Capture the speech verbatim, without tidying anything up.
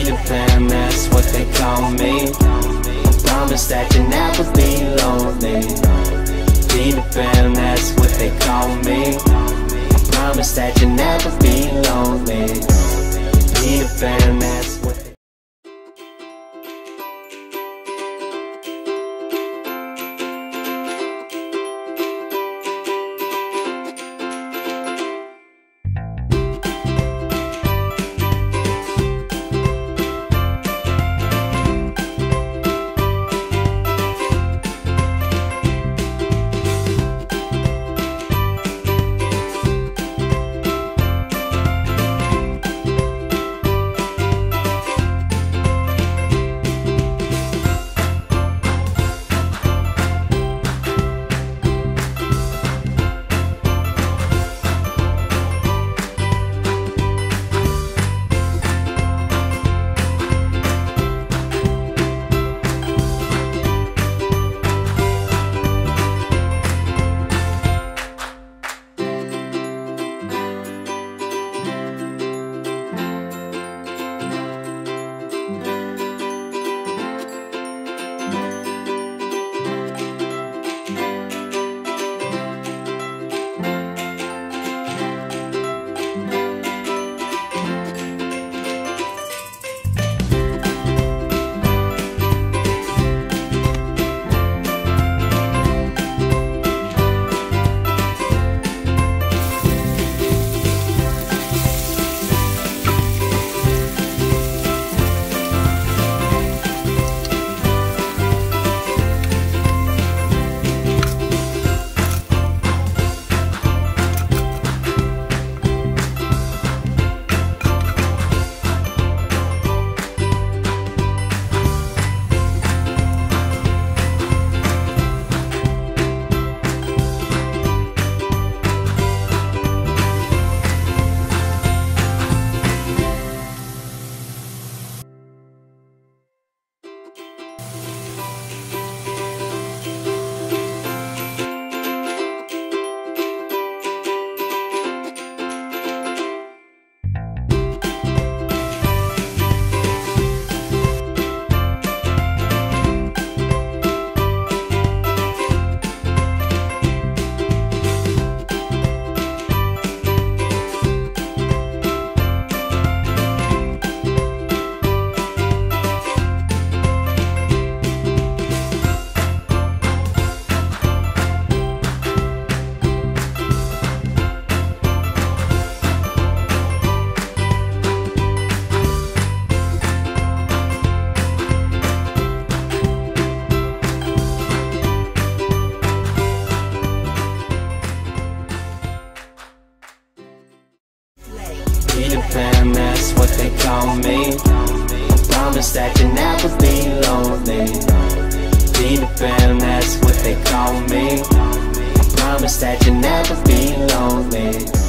Peter Pan, that's what they call me. I promise that you'll never be lonely. Peter Pan, that's what they call me. I promise that you'll never be lonely. Peter Pan, that's what they Peter Pan, that's what they call me. I promise that you'll never be lonely. Peter Pan, that's what they call me. I promise that you'll never be lonely.